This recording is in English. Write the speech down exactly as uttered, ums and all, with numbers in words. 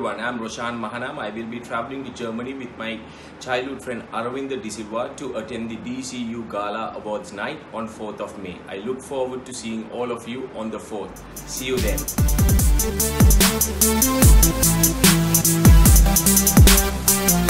everyone, I'm Roshan Mahanama. I will be traveling to Germany with my childhood friend Aravind De Silva to attend the D C U Gala Awards night on fourth of May. I look forward to seeing all of you on the fourth. See you then.